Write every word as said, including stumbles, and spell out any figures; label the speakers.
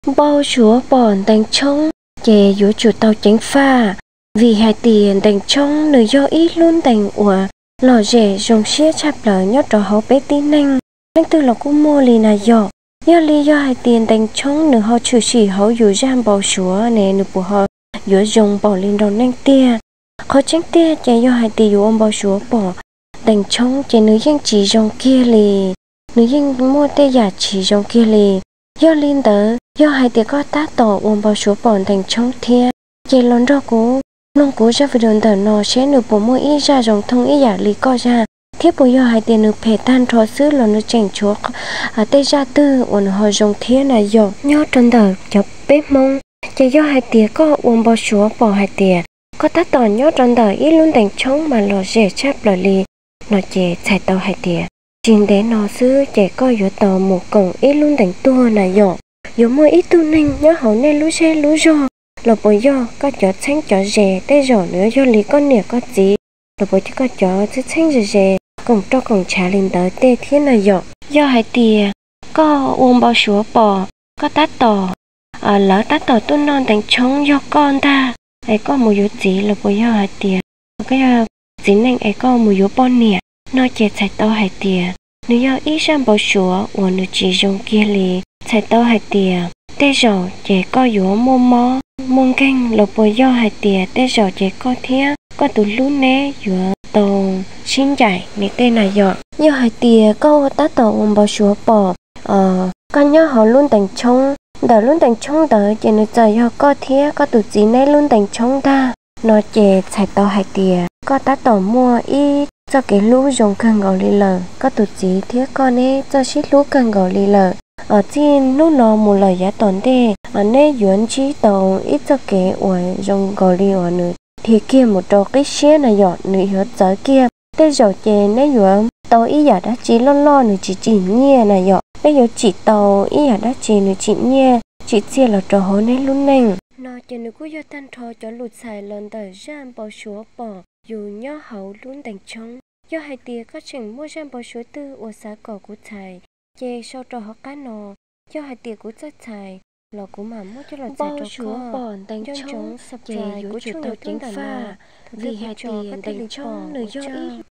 Speaker 1: bao chúa bòn đánh trống chè yếu chủ tàu tránh pha vì hai tiền đánh trống nơi do ít luôn đánh ủa lò rẻ dùng xía chạp lở nhót trò hấu bé tí nanh nanh tư là cũng mua lì là dọ do lý do hai tiền đánh trống nửa họ trừ chỉ hấu yếu giam bao chúa nè nửa của họ yếu dùng bỏ lên đầu nanh tia khó tránh tia chè do hai tiền yếu ông bao chúa bỏ đánh trống chè nữ dân chỉ dùng kia lì nữ dân mua tê giả chỉ dùng kia lì do linh tớ do hai tiếng có tác tổ uống bao số bọn thành trong thia chỉ lớn đó cũ nông cũ cho video tờ nó sẽ nửa bộ mỗi ít ra dòng thông ít giả lý co ra thiết bộ do hai tiếng nửa phê tan thọ xứ là nửa chỉnh chuột ở tây ra tư uống họ dòng thia này dọc nhớ trên tờ chụp bếp mông chỉ do hai tiếng có uống bao số bỏ hai tiếng có tác tổ nhớ trên tờ ít luôn thành trong mà lò dễ chắp lò lì nó chỉ chạy tàu hai tiếng chính để nó xứ chỉ có yếu tàu một cổng ít luôn thành tua này dọc dù mỗi ít tu ninh nhớ hậu nên lú xe lú rò là bởi do có chó xanh chó rè tê rò nữa do lý con nè có gì là bởi cho có chó chứ xanh rè rè cùng cho cùng trả lên tới tê thiết này dọ do hai tìa có uống bao súa bò có tát tỏ à, lỡ tát tỏ tu non thành trống do con ta ấy có một yếu gì là bởi do hai tìa cái dính anh ấy có một yếu bon nè nó chỉ chạy tao hai tìa nếu do ít sang bao súa uống nó chỉ dùng kia lì chạy tao hai tìa tê rò chỉ có yếu mô mó môn canh lộc bồi do hai tìa tê rò chỉ có thía có tụ lú né yếu tàu xin chạy nè tên là dọ do hai tìa có tá tàu ôm bao súa bò ờ con nhớ họ luôn thành trống đỡ luôn thành trống đỡ chỉ nó chờ do có thía có tụ gì nấy luôn thành trống ta nó chỉ chạy tàu hai tìa có tá tàu mua ít cho cái lú dùng cần gạo lì lờ có tụ gì thía con ấy cho xít lú cần gạo lì lờ ở trên lúc nó một lời giá tổn tê ở nơi dưỡng trí tàu ít cho kế ở trong gò li ở nữa thì kia một trò cái xe này dọn nữ hết giờ kia tê dầu chè nơi dưỡng tàu ít giả đã chỉ lo lo nữ chỉ chỉ nhẹ này dọn bây giờ chỉ tàu ít giả đã chỉ nữ chỉ nhẹ chỉ chia là trò hố nên luôn nè nó chỉ nữ cứ do tan thò cho lụt xài lần tới giam bao số bỏ dù nhớ hậu luôn đánh trống do hai tia có chừng mua giam bao số tư ở xã cỏ của thầy chè sau trò họ cá nò cho hai tiệc của chất thải lò của mà mua cho là bao chúa bòn đánh trống sập chè của chủ tàu chính pha vì hai tiền đánh trống nơi do ít